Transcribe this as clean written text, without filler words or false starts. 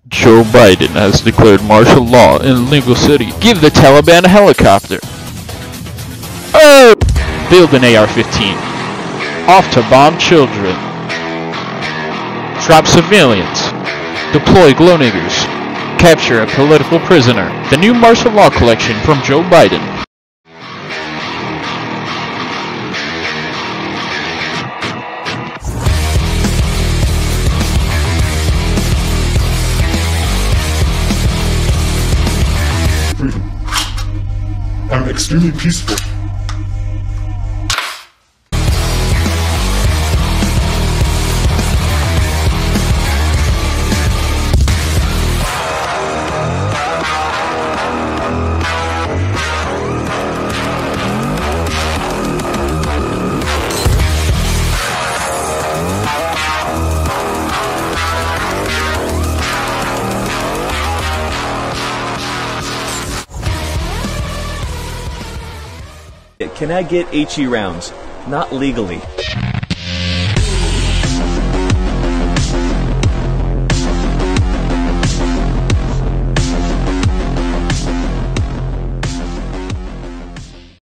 Joe Biden has declared martial law in Lingo City. Give the Taliban a helicopter. Oh! Build an AR-15. Off to bomb children. Drop civilians. Deploy glow niggers. Capture a political prisoner. The new martial law collection from Joe Biden. I'm extremely peaceful. Can I get HE rounds? Not legally.